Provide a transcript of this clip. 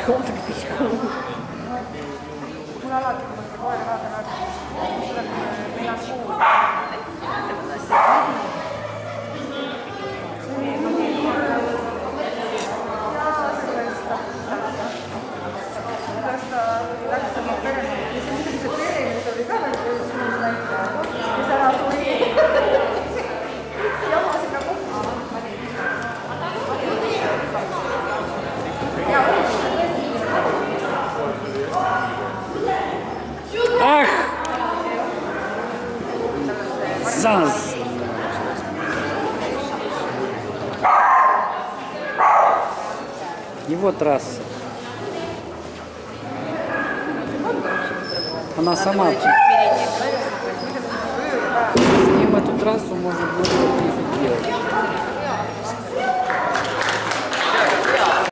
pihku, pihku. Mul alati, kui ma seda koera vaatan, tuleb meil on kuul. Pärast ta läks oma perele. Ja see perele oli ka veel suus näitaja. Ja see ära suri. Jama sinna kokku. Ах! Занс! Его трасса. Она сама. С ним эту трассу может быть.